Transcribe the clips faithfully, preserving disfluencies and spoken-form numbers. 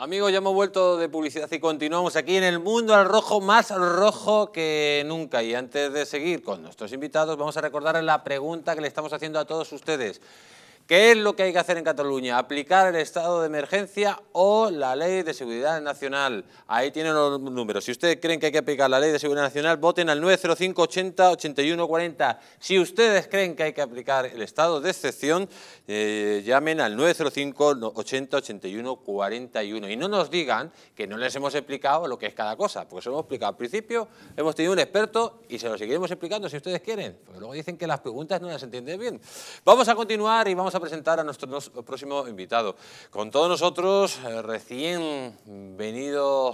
Amigos, ya hemos vuelto de publicidad y continuamos aquí en el mundo al rojo, más rojo que nunca. Y antes de seguir con nuestros invitados, vamos a recordarles la pregunta que le estamos haciendo a todos ustedes. ¿Qué es lo que hay que hacer en Cataluña? ¿Aplicar el estado de emergencia o la ley de seguridad nacional? Ahí tienen los números. Si ustedes creen que hay que aplicar la ley de seguridad nacional, voten al nueve cero cinco, ochenta, ochenta y uno, cuarenta. Si ustedes creen que hay que aplicar el estado de excepción, eh, llamen al nueve cero cinco, ochenta, ochenta y uno, cuarenta y uno. Y no nos digan que no les hemos explicado lo que es cada cosa, porque se lo hemos explicado al principio, hemos tenido un experto y se lo seguiremos explicando si ustedes quieren, porque luego dicen que las preguntas no las entienden bien. Vamos a continuar y vamos a presentar a nuestro próximo invitado. Con todos nosotros, eh, recién venido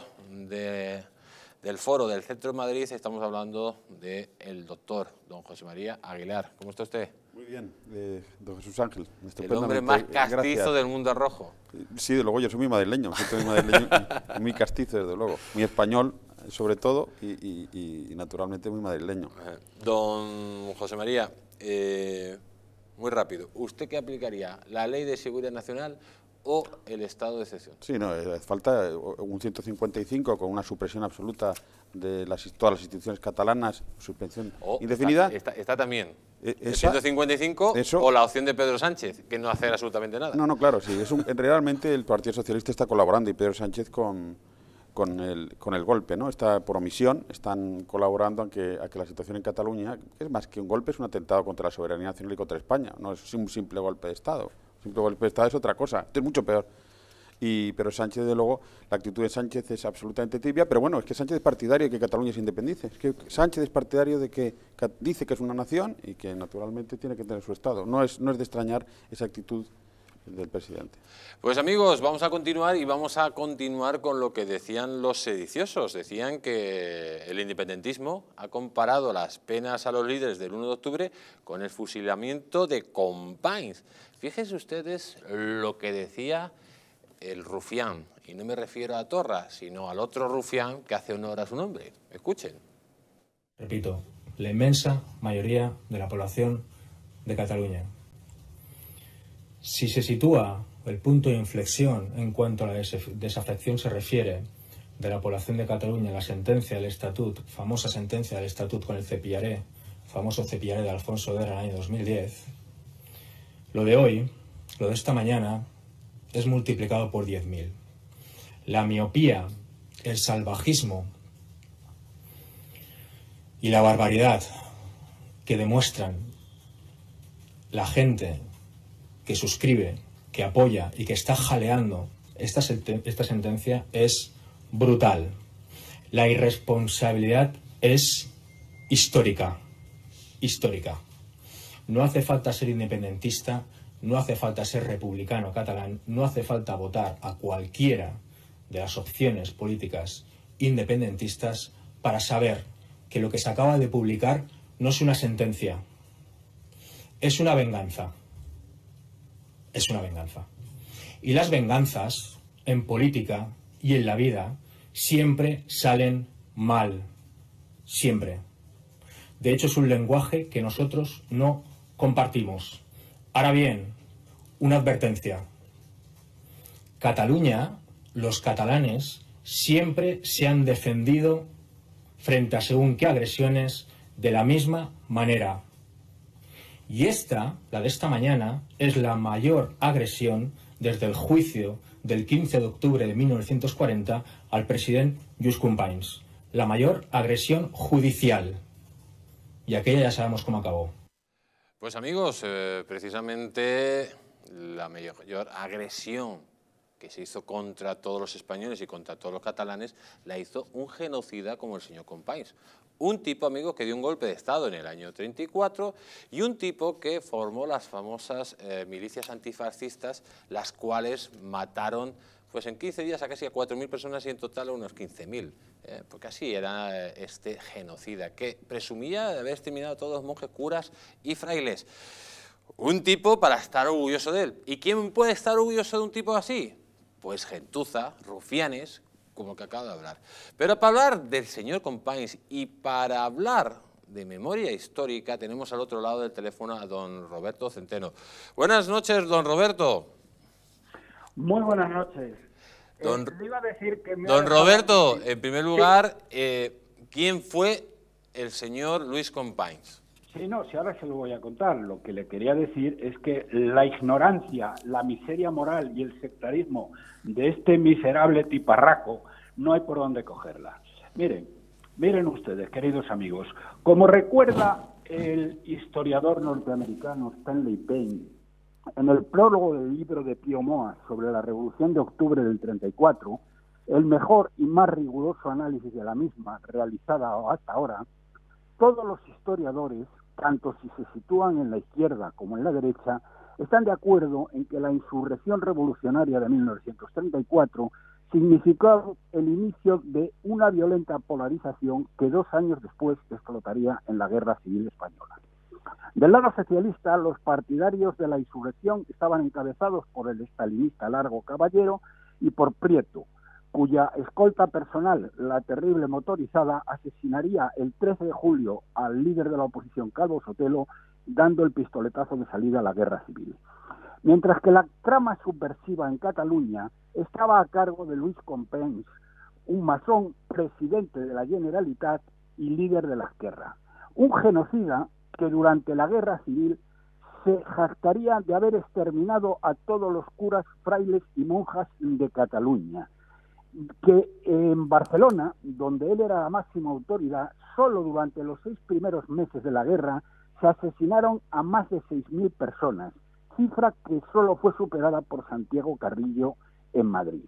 de, del foro del Centro de Madrid, estamos hablando del doctor don José María Aguilar. ¿Cómo está usted? Muy bien, eh, don Jesús Ángel. El hombre más castizo Gracias. del mundo rojo. Sí, desde luego, yo soy muy madrileño, soy muy, madrileño y muy castizo, desde luego. Muy español, sobre todo, y, y, y naturalmente muy madrileño. Eh, don José María, eh, muy rápido, ¿usted qué aplicaría? ¿La ley de seguridad nacional o el estado de excepción? Sí, no, eh, falta un ciento cincuenta y cinco con una supresión absoluta de las, todas las instituciones catalanas, suspensión oh, indefinida. Está, está, está también. Eh, ¿El ciento cincuenta y cinco eso, o la opción de Pedro Sánchez, que no hacer absolutamente nada? No, no, claro, sí. Es un, realmente el Partido Socialista está colaborando y Pedro Sánchez con, con, el, con el golpe, ¿no? Está por omisión, están colaborando a que, a que la situación en Cataluña, que es más que un golpe, es un atentado contra la soberanía nacional y contra España. No es un simple golpe de Estado. Un simple golpe de Estado es otra cosa. Esto es mucho peor. Y, pero Sánchez, de luego, la actitud de Sánchez es absolutamente tibia, pero bueno, es que Sánchez es partidario de que Cataluña se independice. Es que Sánchez es partidario de que dice que es una nación y que naturalmente tiene que tener su Estado. No es, no es de extrañar esa actitud del presidente. Pues amigos, vamos a continuar y vamos a continuar con lo que decían los sediciosos. Decían que el independentismo ha comparado las penas a los líderes del uno de octubre con el fusilamiento de Companys. Fíjense ustedes lo que decía el rufián, y no me refiero a Torra, sino al otro rufián que hace honor a su nombre. Escuchen. Repito, la inmensa mayoría de la población de Cataluña. Si se sitúa el punto de inflexión en cuanto a la desafección se refiere de la población de Cataluña, la sentencia del Estatut, famosa sentencia del Estatut con el cepillaré, famoso cepillaré de Alfonso Guerra en el año dos mil diez, lo de hoy, lo de esta mañana, es multiplicado por diez mil. La miopía, el salvajismo y la barbaridad que demuestran la gente que suscribe, que apoya y que está jaleando esta, esta sentencia es brutal. La irresponsabilidad es histórica, histórica. No hace falta ser independentista, no hace falta ser republicano catalán, no hace falta votar a cualquiera de las opciones políticas independentistas para saber que lo que se acaba de publicar no es una sentencia, es una venganza. Es una venganza. Y las venganzas, en política y en la vida, siempre salen mal. Siempre. De hecho, es un lenguaje que nosotros no compartimos. Ahora bien, una advertencia. Cataluña, los catalanes, siempre se han defendido frente a según qué agresiones de la misma manera. Y esta, la de esta mañana, es la mayor agresión desde el juicio del quince de octubre de mil novecientos cuarenta al presidente Lluís Companys. La mayor agresión judicial. Y aquella ya sabemos cómo acabó. Pues amigos, eh, precisamente la mayor agresión que se hizo contra todos los españoles y contra todos los catalanes la hizo un genocida como el señor Companys. Un tipo, amigos, que dio un golpe de Estado en el año treinta y cuatro y un tipo que formó las famosas eh, milicias antifascistas, las cuales mataron pues en quince días a casi a cuatro mil personas y en total a unos quince mil. Eh, porque así era eh, este genocida, que presumía de haber exterminado a todos los monjes, curas y frailes. Un tipo para estar orgulloso de él. ¿Y quién puede estar orgulloso de un tipo así? Pues gentuza, rufianes, como el que acabo de hablar. Pero para hablar del señor Companys y para hablar de memoria histórica, tenemos al otro lado del teléfono a don Roberto Centeno. Buenas noches, don Roberto. Muy buenas noches. Don, eh, le iba a decir que me don ha Roberto, dejado... en primer lugar, eh, ¿quién fue el señor Luis Companys? Sí, no, si ahora se lo voy a contar. Lo que le quería decir es que la ignorancia, la miseria moral y el sectarismo de este miserable tiparraco no hay por dónde cogerla. Miren, miren ustedes, queridos amigos, como recuerda el historiador norteamericano Stanley Payne, en el prólogo del libro de Pío Moa sobre la Revolución de Octubre del treinta y cuatro, el mejor y más riguroso análisis de la misma realizada hasta ahora, todos los historiadores, tanto si se sitúan en la izquierda como en la derecha, están de acuerdo en que la insurrección revolucionaria de mil novecientos treinta y cuatro significó el inicio de una violenta polarización que dos años después explotaría en la Guerra Civil Española. Del lado socialista, los partidarios de la insurrección estaban encabezados por el estalinista Largo Caballero y por Prieto, cuya escolta personal, la terrible motorizada, asesinaría el trece de julio al líder de la oposición, Calvo Sotelo, dando el pistoletazo de salida a la guerra civil. Mientras que la trama subversiva en Cataluña estaba a cargo de Luis Companys, un masón, presidente de la Generalitat y líder de la Esquerra, un genocida que durante la guerra civil se jactaría de haber exterminado a todos los curas, frailes y monjas de Cataluña, que en Barcelona, donde él era la máxima autoridad, solo durante los seis primeros meses de la guerra se asesinaron a más de seis mil personas, cifra que solo fue superada por Santiago Carrillo en Madrid.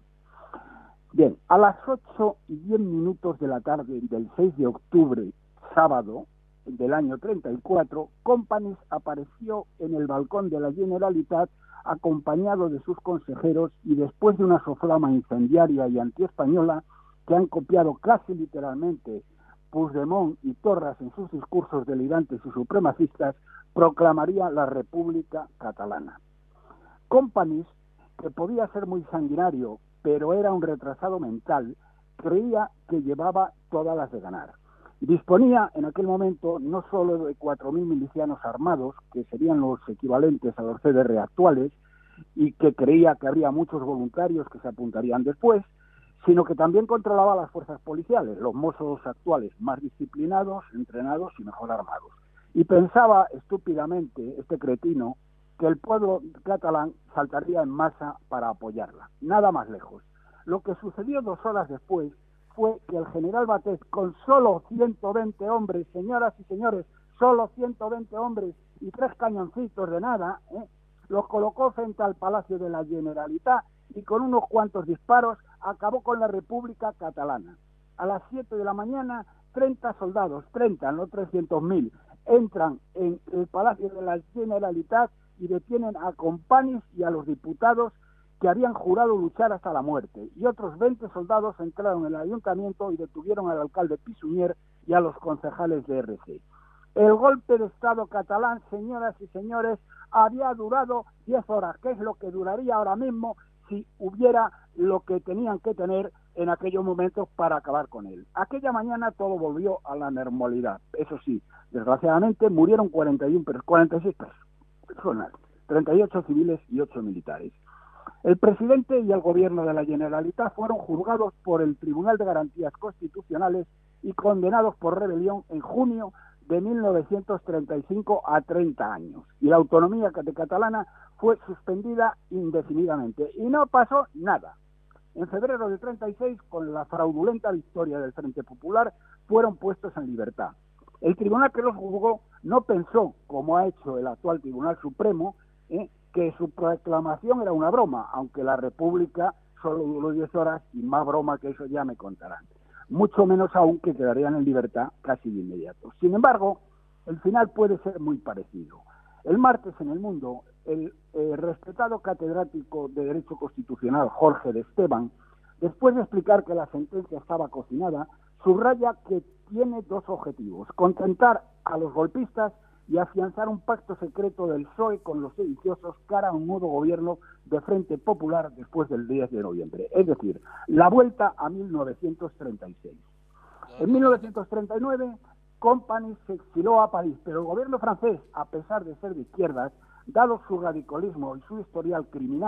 Bien, a las ocho y diez minutos de la tarde del seis de octubre, sábado del año treinta y cuatro, Companys apareció en el balcón de la Generalitat acompañado de sus consejeros y después de una soflama incendiaria y antiespañola que han copiado casi literalmente Puigdemont y Torras en sus discursos delirantes y supremacistas, proclamaría la República Catalana. Companys, que podía ser muy sanguinario, pero era un retrasado mental, creía que llevaba todas las de ganar. Disponía en aquel momento no solo de cuatro mil milicianos armados, que serían los equivalentes a los C D R actuales, y que creía que habría muchos voluntarios que se apuntarían después, sino que también controlaba las fuerzas policiales, los mozos actuales más disciplinados, entrenados y mejor armados. Y pensaba estúpidamente, este cretino, que el pueblo catalán saltaría en masa para apoyarla. Nada más lejos. Lo que sucedió dos horas después fue que el general Batet, con solo ciento veinte hombres, señoras y señores, solo ciento veinte hombres y tres cañoncitos de nada, ¿eh? los colocó frente al Palacio de la Generalitat y con unos cuantos disparos acabó con la República Catalana. A las siete de la mañana, treinta soldados, treinta, no trescientos mil, entran en el Palacio de la Generalitat y detienen a Companys y a los diputados que habían jurado luchar hasta la muerte, y otros veinte soldados entraron en el ayuntamiento y detuvieron al alcalde Pisunier y a los concejales de R C. El golpe de Estado catalán, señoras y señores, había durado diez horas, que es lo que duraría ahora mismo si hubiera lo que tenían que tener en aquellos momentos para acabar con él. Aquella mañana todo volvió a la normalidad. Eso sí, desgraciadamente murieron cuarenta y uno, cuarenta y seis personas, treinta y ocho civiles y ocho militares. El presidente y el gobierno de la Generalitat fueron juzgados por el Tribunal de Garantías Constitucionales y condenados por rebelión en junio de mil novecientos treinta y cinco a treinta años. Y la autonomía de catalana fue suspendida indefinidamente. Y no pasó nada. En febrero de treinta y seis, con la fraudulenta victoria del Frente Popular, fueron puestos en libertad. El tribunal que los juzgó no pensó, como ha hecho el actual Tribunal Supremo, ¿eh? que su proclamación era una broma, aunque la República solo duró diez horas y más broma que eso ya me contarán. Mucho menos aún que quedarían en libertad casi de inmediato. Sin embargo, el final puede ser muy parecido. El martes en El Mundo, el eh, respetado catedrático de Derecho Constitucional Jorge de Esteban, después de explicar que la sentencia estaba cocinada, subraya que tiene dos objetivos: contentar a los golpistas y afianzar un pacto secreto del P S O E con los sediciosos cara a un nuevo gobierno de Frente Popular después del diez de noviembre. Es decir, la vuelta a mil novecientos treinta y seis. En mil novecientos treinta y nueve, Companys se exiló a París, pero el gobierno francés, a pesar de ser de izquierdas, dado su radicalismo y su historial criminal,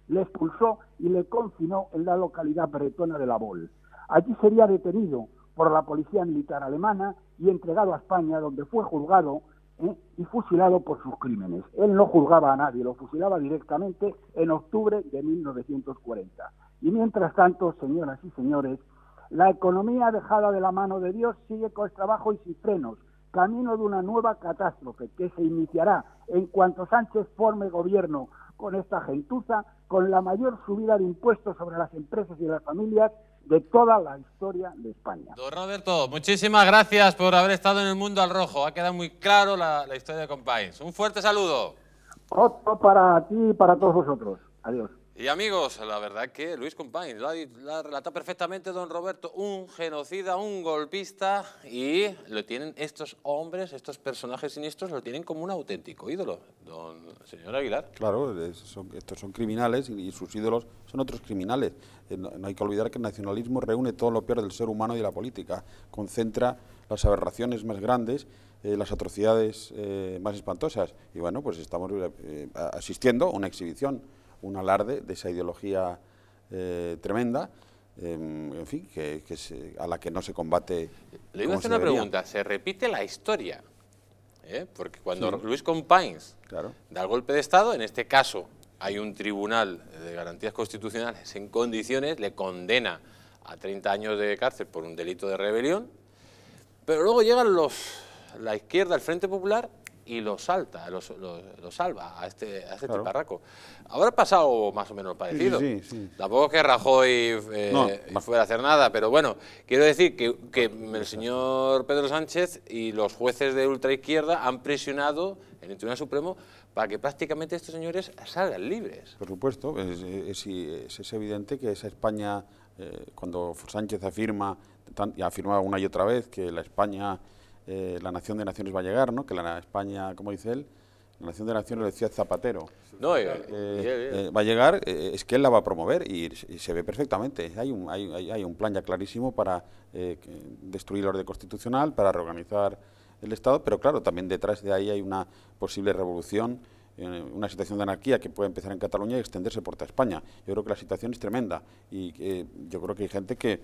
le expulsó y le confinó en la localidad bretona de La Baule. Allí sería detenido por la policía militar alemana y entregado a España, donde fue juzgado ¿eh? y fusilado por sus crímenes. Él no juzgaba a nadie, lo fusilaba directamente en octubre de mil novecientos cuarenta. Y mientras tanto, señoras y señores, la economía dejada de la mano de Dios sigue con trabajo y sin frenos, camino de una nueva catástrofe que se iniciará en cuanto Sánchez forme gobierno con esta gentuza, con la mayor subida de impuestos sobre las empresas y las familias de toda la historia de España. Don Roberto, muchísimas gracias por haber estado en el Mundo al Rojo. Ha quedado muy claro la, la historia de Companys. Un fuerte saludo. Otro para ti y para todos vosotros. Adiós. Y amigos, la verdad que Luis Companys lo ha, lo ha relatado perfectamente don Roberto, un genocida, un golpista, y lo tienen estos hombres, estos personajes siniestros, lo tienen como un auténtico ídolo, don señor Aguilar. Claro, es, son, estos son criminales y, y sus ídolos son otros criminales. Eh, no, no hay que olvidar que el nacionalismo reúne todo lo peor del ser humano y de la política, concentra las aberraciones más grandes, eh, las atrocidades eh, más espantosas, y bueno, pues estamos eh, asistiendo a una exhibición, un alarde de esa ideología eh, tremenda, eh, en fin, que, que se, a la que no se combate. Le iba a hacer una debería. pregunta, ¿se repite la historia? ¿Eh? Porque cuando Sí. Luis Companys Claro. da el golpe de Estado, en este caso hay un tribunal de garantías constitucionales en condiciones, le condena a treinta años de cárcel por un delito de rebelión, pero luego llegan los, la izquierda, el Frente Popular, y lo salta, lo, lo, lo salva a este, a este Claro. tiparraco. Habrá pasado más o menos parecido. Sí, sí, sí. Tampoco es que Rajoy eh, No. fuera a hacer nada, pero bueno, quiero decir que, que el señor Pedro Sánchez y los jueces de ultraizquierda han presionado en el Tribunal Supremo para que prácticamente estos señores salgan libres. Por supuesto, es, es, es, es evidente que esa España, eh, cuando Sánchez afirma, tan, y afirma una y otra vez, que la España, eh, la nación de naciones va a llegar, ¿no? Que la España, como dice él, la nación de naciones, lo decía Zapatero, No, y- eh, y- y- eh, va a llegar, eh, es que él la va a promover y, y se ve perfectamente. Hay un, hay, hay- hay un plan ya clarísimo para eh, que- destruir el orden constitucional, para reorganizar el Estado, pero claro, también detrás de ahí hay una posible revolución, eh, una situación de anarquía que puede empezar en Cataluña y extenderse por toda España. Yo creo que la situación es tremenda y eh, yo creo que hay gente que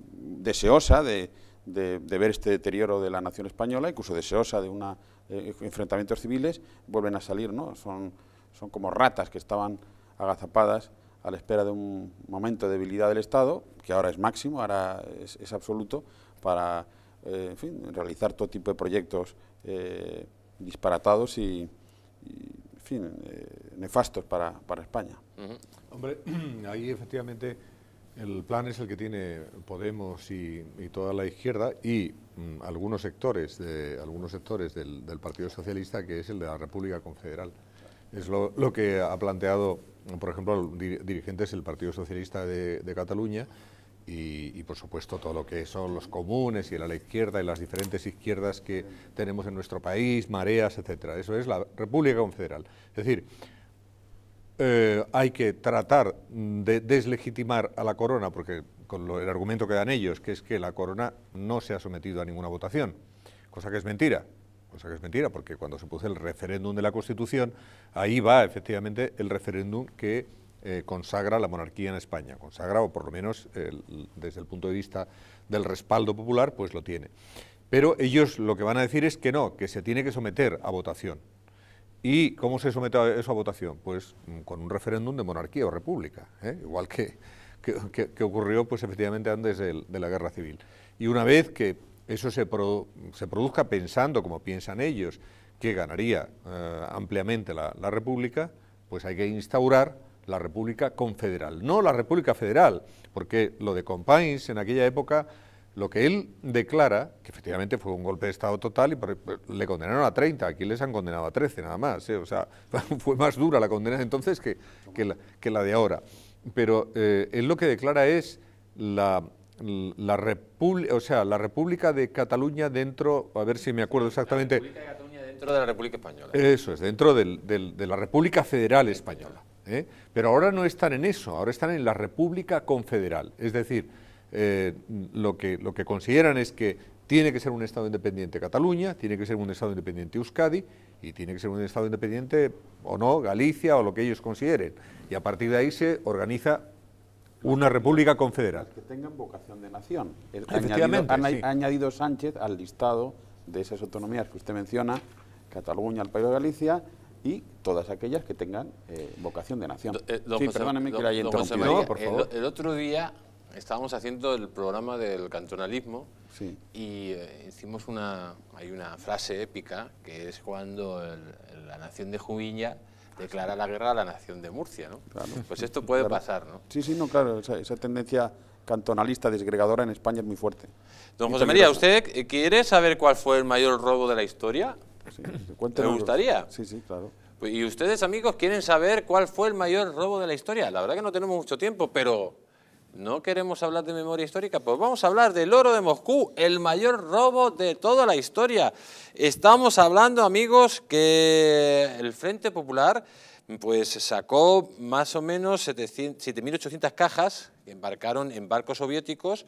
deseosa de, de, de ver este deterioro de la nación española, incluso deseosa de una eh, enfrentamientos civiles, vuelven a salir, ¿no? Son, son como ratas que estaban agazapadas a la espera de un momento de debilidad del Estado, que ahora es máximo, ahora es, es absoluto, para eh, en fin, realizar todo tipo de proyectos eh, disparatados y, y, en fin, eh, nefastos para, para España. Ujú. Hombre, ahí efectivamente el plan es el que tiene Podemos y, y toda la izquierda y mm, algunos sectores de algunos sectores del, del Partido Socialista, que es el de la República Confederal. Es lo, lo que ha planteado, por ejemplo, dir- dirigentes del Partido Socialista de, de Cataluña y, y, por supuesto, todo lo que son los comunes y la, la izquierda y las diferentes izquierdas que tenemos en nuestro país, mareas, etcétera. Eso es la República Confederal. Es decir, Eh, hay que tratar de deslegitimar a la corona, porque con lo, el argumento que dan ellos, que es que la corona no se ha sometido a ninguna votación, cosa que es mentira, cosa que es mentira, porque cuando se puso el referéndum de la Constitución, ahí va efectivamente el referéndum que eh, consagra la monarquía en España, consagra, o por lo menos el, desde el punto de vista del respaldo popular, pues lo tiene. Pero ellos lo que van a decir es que no, que se tiene que someter a votación. ¿Y cómo se somete a eso a votación? Pues con un referéndum de monarquía o república, ¿eh? Igual que, que, que, que ocurrió pues efectivamente antes de, de la guerra civil. Y una vez que eso se, pro, se produzca pensando, como piensan ellos, que ganaría eh, ampliamente la, la república, pues hay que instaurar la república confederal, no la república federal, porque lo de Companys en aquella época, lo que él declara, que efectivamente fue un golpe de Estado total y por, le condenaron a treinta, aquí les han condenado a trece nada más, ¿eh? O sea, fue más dura la condena de entonces que, que, la, que la de ahora. Pero eh, él lo que declara es la, la, República, o sea, la República de Cataluña dentro, a ver si me acuerdo exactamente. La República de Cataluña dentro de la República Española. Eso es, dentro del, del, de la República Federal Española, ¿eh? Pero ahora no están en eso, ahora están en la República Confederal, es decir, Eh, lo, que, lo que consideran es que Tiene que ser un Estado independiente Cataluña, tiene que ser un Estado independiente Euskadi y tiene que ser un Estado independiente o no, Galicia o lo que ellos consideren. Y a partir de ahí se organiza una república confederal. Que tengan vocación de nación. Efectivamente, ha añadido, sí. ha añadido Sánchez al listado de esas autonomías que usted menciona, Cataluña, el País de Galicia, y todas aquellas que tengan eh, vocación de nación. Do, eh, don sí, José, perdóneme don, que la haya don José interrumpido. María, No, por favor. El, el otro día estábamos haciendo el programa del cantonalismo Sí. y eh, hicimos una, hay una frase épica que es cuando el, el, la nación de Juviña declara la guerra a la nación de Murcia, ¿no? Claro. Pues esto puede Claro. pasar, ¿no? Sí, sí, no, claro, esa, esa tendencia cantonalista desgregadora en España es muy fuerte. Don Muy José María, peligrosa. ¿usted quiere saber cuál fue el mayor robo de la historia? Sí, cuéntenos. ¿Le gustaría? Sí, sí, claro. ¿Y ustedes, amigos, quieren saber cuál fue el mayor robo de la historia? La verdad que no tenemos mucho tiempo, pero ¿no queremos hablar de memoria histórica? Pues vamos a hablar del oro de Moscú, el mayor robo de toda la historia. Estamos hablando, amigos, que el Frente Popular pues sacó más o menos siete mil ochocientas cajas que embarcaron en barcos soviéticos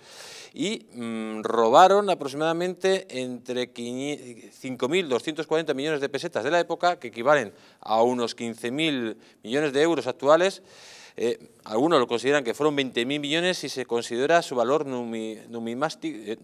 y mmm, robaron aproximadamente entre cinco mil doscientos cuarenta millones de pesetas de la época, que equivalen a unos quince mil millones de euros actuales. Eh, algunos lo consideran que fueron veinte mil millones si se considera su valor numi, numismático, eh,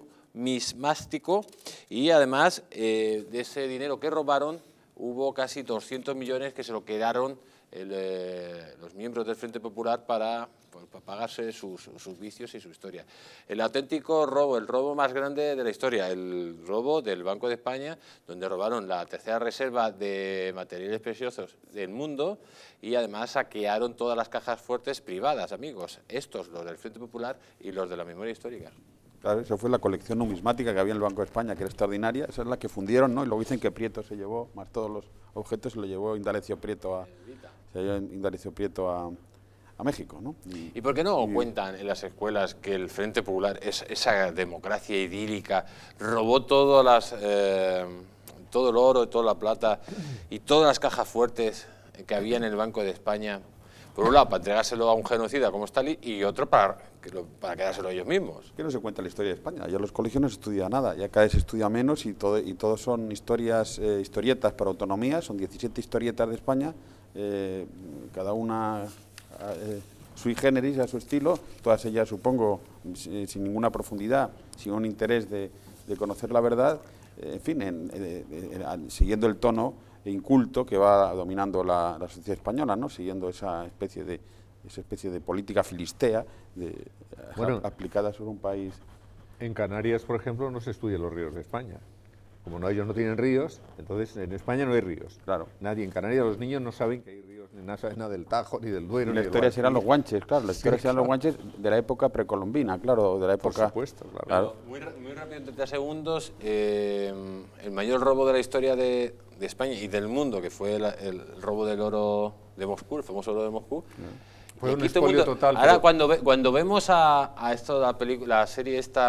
numismático, y además eh, de ese dinero que robaron hubo casi doscientos millones que se lo quedaron el, eh, los miembros del Frente Popular para, para pagarse sus, sus vicios y su historia. El auténtico robo, el robo más grande de la historia, el robo del Banco de España, donde robaron la tercera reserva de materiales preciosos del mundo y además saquearon todas las cajas fuertes privadas, amigos. Estos, los del Frente Popular y los de la memoria histórica. Claro, esa fue la colección numismática que había en el Banco de España, que era extraordinaria. Esa es la que fundieron, ¿no? Y luego dicen que Prieto se llevó, más todos los objetos, se lo llevó Indalecio Prieto a, se llevó Indalecio Prieto a, a México, ¿no? Y, ¿Y por qué no y, cuentan en las escuelas que el Frente Popular, es, esa democracia idílica, robó todas las, eh, todo el oro, toda la plata y todas las cajas fuertes que había en el Banco de España? Por un lado, para entregárselo a un genocida como Stalin, y otro para, para quedárselo ellos mismos. Que no se cuenta la historia de España. Ya en los colegios no se estudia nada, ya cada vez se estudia menos y todo y todos son historias, eh, historietas para autonomía. Son diecisiete historietas de España, eh, cada una eh, sui generis a su estilo, todas ellas, supongo, sin, sin ninguna profundidad, sin un interés de, de conocer la verdad, eh, en fin, en, eh, eh, siguiendo el tono inculto que va dominando la, la sociedad española, ¿no? Siguiendo esa especie de esa especie de política filistea de, bueno, a, aplicada sobre un país. En Canarias, por ejemplo, no se estudian los ríos de España. Como no, ellos no tienen ríos, entonces en España no hay ríos. Claro. Nadie en Canarias, los niños no saben que hay ríos, ni nada, saben nada del Tajo, ni del Duero. Y la ni historia del serán los guanches, claro, la historia Sí, serán claro. los guanches de la época precolombina, claro, de la época. Por supuesto, claro. claro. Muy, muy rápido, en treinta segundos, eh, el mayor robo de la historia de, de España y del mundo, que fue el, el robo del oro de Moscú, el famoso oro de Moscú. Fue Y un aquí todo el expolio mundo- total, Ahora, pero- cuando, ve- cuando vemos a, a esto, la, película, la serie esta,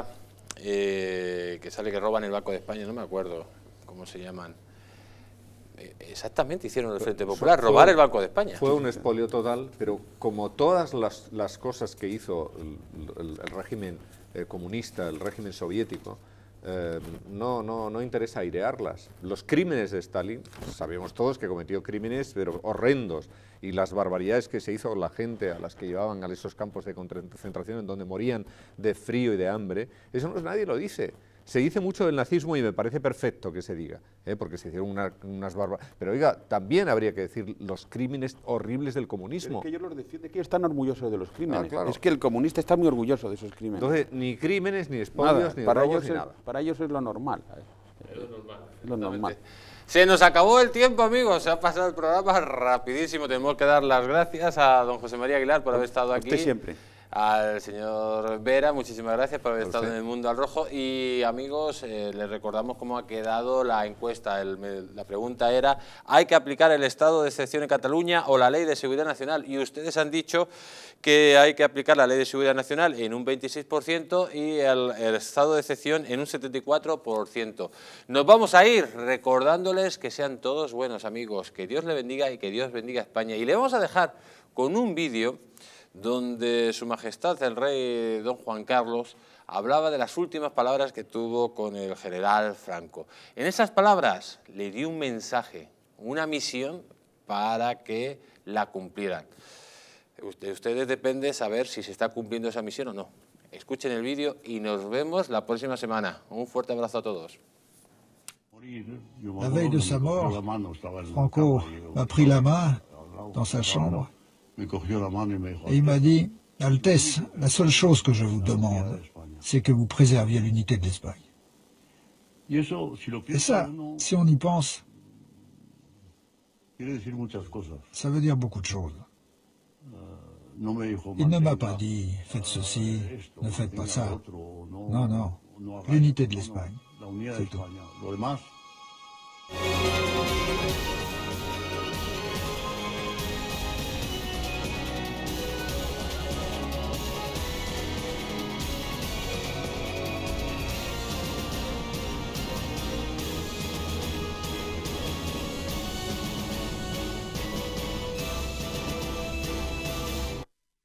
eh, que sale que roban el Banco de España, no me acuerdo cómo se llaman. Eh, exactamente hicieron el Frente Popular, Fue- robar el Banco de España. Fue un expolio total, pero como todas las, las cosas que hizo el, el- el régimen eh, comunista, el régimen soviético, eh, no, no, no interesa airearlas. Los crímenes de Stalin, sabemos todos que cometió crímenes, pero horrendos, y las barbaridades que se hizo con la gente a las que llevaban a esos campos de concentración en donde morían de frío y de hambre, eso no, nadie lo dice. Se dice mucho del nazismo y me parece perfecto que se diga, ¿eh? Porque se hicieron una- unas barbaridades. Pero oiga, también habría que decir los crímenes horribles del Pero comunismo. es que ellos los defienden, que ellos están orgullosos de los crímenes. Ah, claro. Es que el comunista está muy orgulloso de esos crímenes. Entonces, ni crímenes, ni Nada, expolios, ni para, robos, ellos ni es, nada. para ellos es lo normal. Es lo normal. Se nos acabó el tiempo, amigos. Se ha pasado el programa rapidísimo. Tenemos que dar las gracias a don José María Aguilar por haber estado aquí. Usted siempre. Al señor Vera, muchísimas gracias por haber A estado usted. en el Mundo al Rojo. Y amigos, eh, les recordamos cómo ha quedado la encuesta. El- me- la pregunta era, ¿hay que aplicar el estado de excepción en Cataluña o la ley de seguridad nacional? Y ustedes han dicho que hay que aplicar la ley de seguridad nacional en un veintiséis por ciento y el, el estado de excepción en un setenta y cuatro por ciento. Nos vamos a ir recordándoles que sean todos buenos, amigos, que Dios le bendiga y que Dios bendiga a España. Y le vamos a dejar con un vídeo donde Su Majestad el Rey Don Juan Carlos hablaba de las últimas palabras que tuvo con el general Franco. En esas palabras le dio un mensaje, una misión para que la cumplieran. De ustedes depende saber si se está cumpliendo esa misión o no. Escuchen el vídeo y nos vemos la próxima semana. Un fuerte abrazo a todos. La veille de sa mort, Franco m'a pris la main dans sa chambre et il m'a dit « Altesse, la seule chose que je vous demande, c'est que vous préserviez l'unité de l'Espagne. » Et ça, si on y pense, ça veut dire beaucoup de choses. Il ne m'a pas dit « faites ceci, ne faites pas ça ». Non, non, l'unité de l'Espagne, c'est tout.